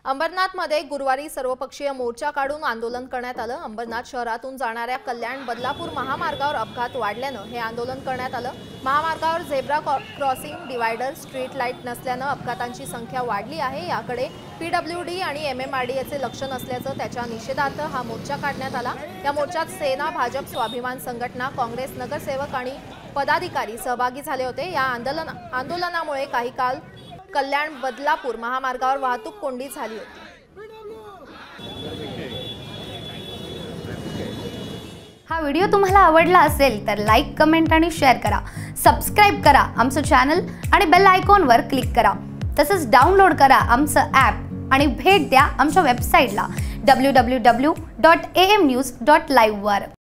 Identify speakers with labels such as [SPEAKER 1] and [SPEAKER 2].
[SPEAKER 1] अंबरनाथमध्ये गुरुवारी सर्वपक्षीय मोर्चा काढून आंदोलन करण्यात आलं। अंबरनाथ शहरातून जाणाऱ्या कल्याण बदलापूर महामार्गावर अपघात वाढल्यानं हे आंदोलन करण्यात आलं। महामार्गावर zebra crossing, divider, street light नसल्यानं अपघातांची संख्या वाढली आहे। याकडे PWD आणि MMRDAचे लक्ष नसल्याचं त्याच्या निषेधार्थ हा मोर्चा काढण्यात आला। या मोर्चात सेना, भाजप, स्वाभिमान संघटना, काँग्रेस, नगरसेवक आणि पदाधिकारी सहभागी झाले होते। या आंदोलनामुळे काही काळ कल्याण बदलापूर महामार्गावर वाहतूक कोंडी झाली होती।
[SPEAKER 2] हा व्हिडिओ तुम्हाला आवडला असेल तर लाईक, कमेंट आणि शेअर करा। सबस्क्राइब करा आमचं चॅनल आणि बेल आयकॉनवर क्लिक करा। तसंच डाउनलोड करा आमचं ॲप आणि भेट द्या आमच्या वेबसाईटला www.amnews.live वर।